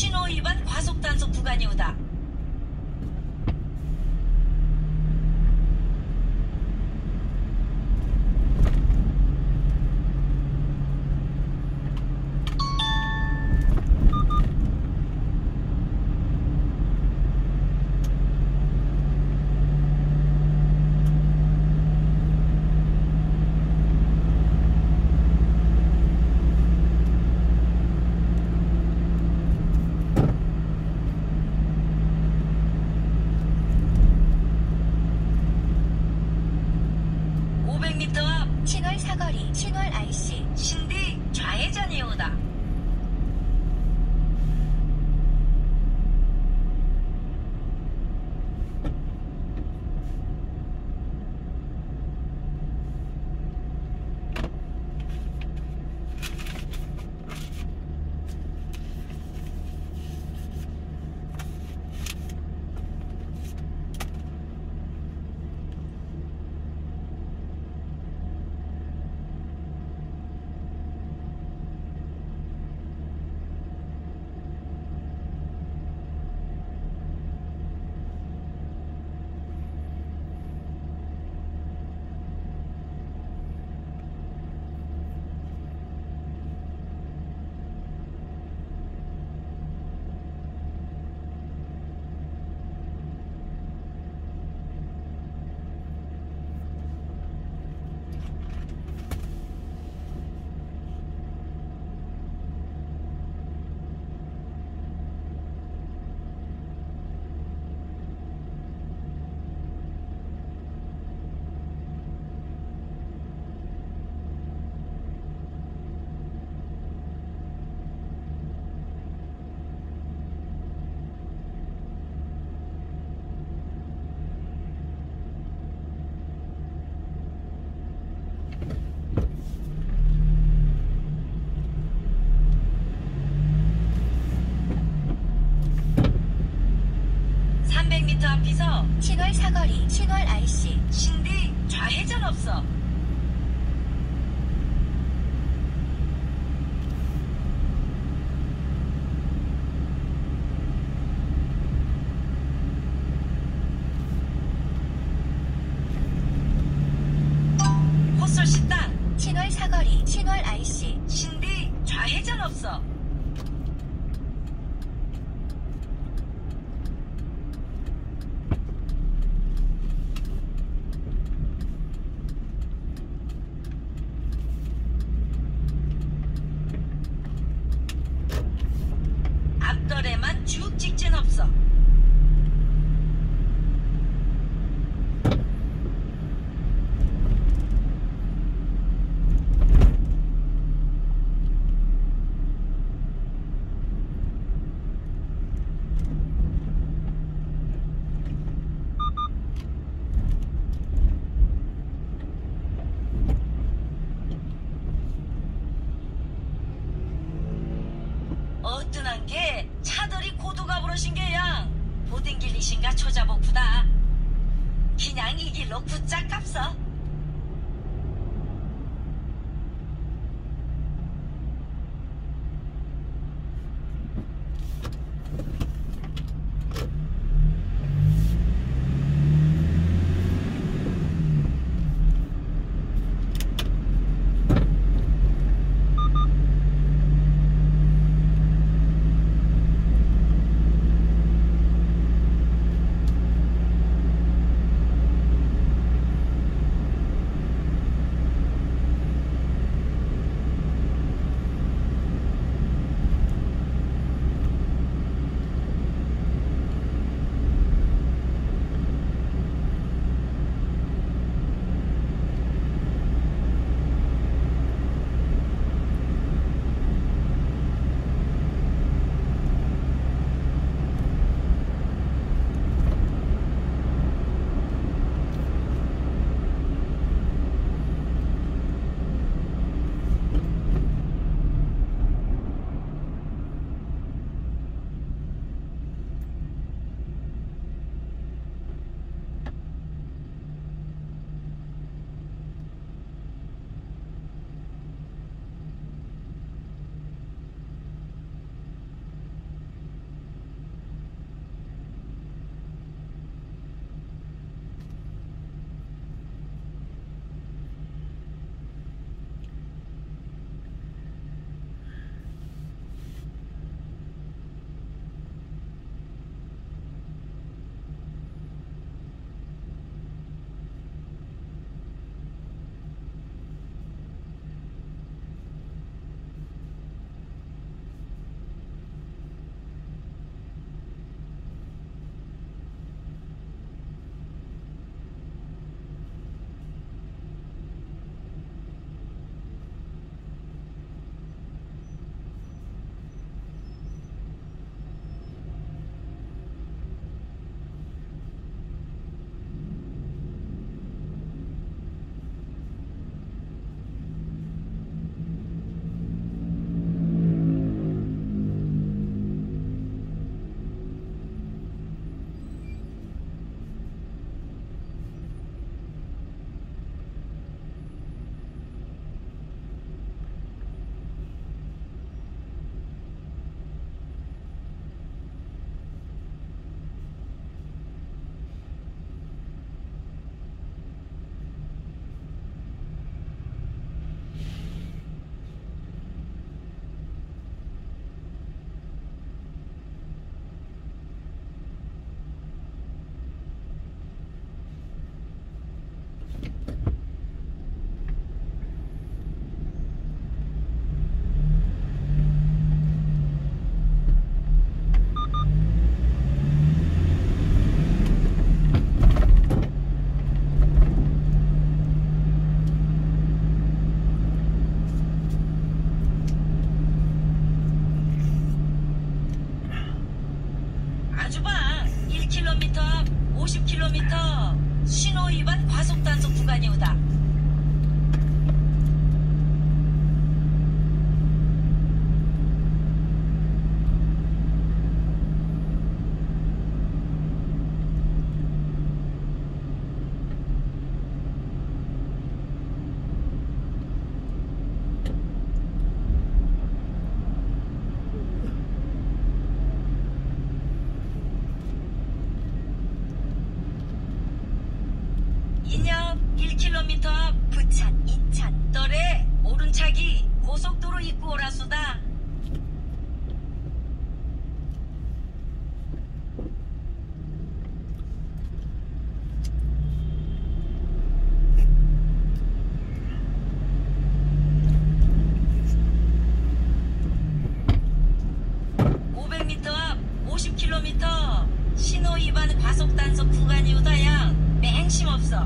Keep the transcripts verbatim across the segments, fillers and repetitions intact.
신호 위반 과속 단속 구간이 오다. 오백 미터 앞 신월 사거리, 신월 아이씨. 신디 좌회전이 오다. 삼백 미터 앞에서 신월 사거리, 신월 아이씨. 신디 좌회전 없어. 헛솔 식당 신월 사거리, 신월 아이씨. 신디 좌회전 없어. 앞돌에만 쭉 직진 없어. 어떠한 게 차들이 고도가 부르신 게야. 보든 길이신가 초자복부다. 그냥 이 길로 붙잡 값어. 봐. 일 킬로미터 앞 오십 킬로미터 신호 위반 과속 단속 구간이 오다. 인역 일 킬로미터 앞 부천 인천 떨에 오른차기 고속도로 입구 오라수다. 오백 미터 앞 오십 킬로미터 신호 위반 과속 단속 구간이 오다야. 맹심 없어.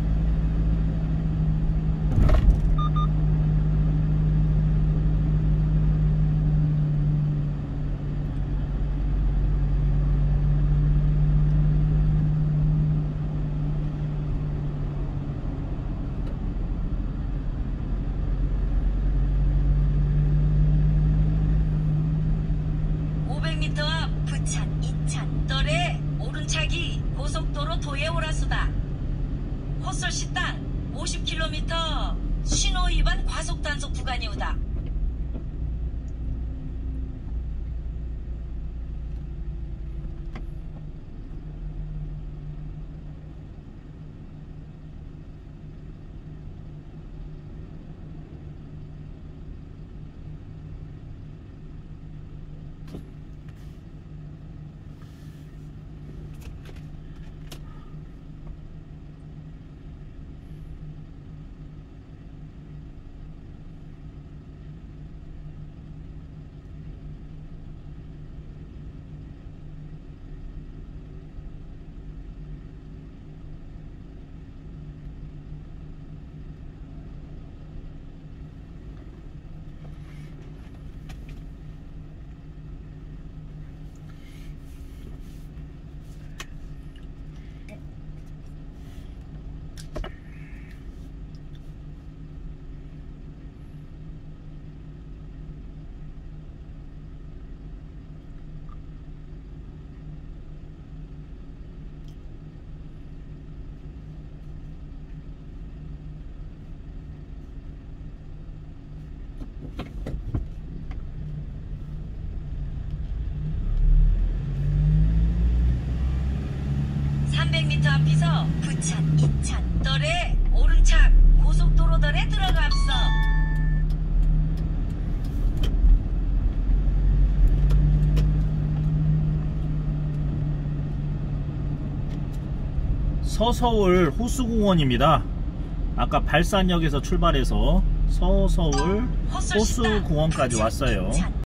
오백 미터 앞 부천 인천 떨에 오른차기 고속도로 도에 오라수다. 헛솔 식당 오십 킬로미터 신호 위반 과속 단속 구간이 오다. 삼백 미터 앞에서 부천 인천 떨에 오른차 고속도로 덜에 들어갑서. 서서울 호수공원입니다. 아까 발산역에서 출발해서 서서울 호수공원까지 왔어요.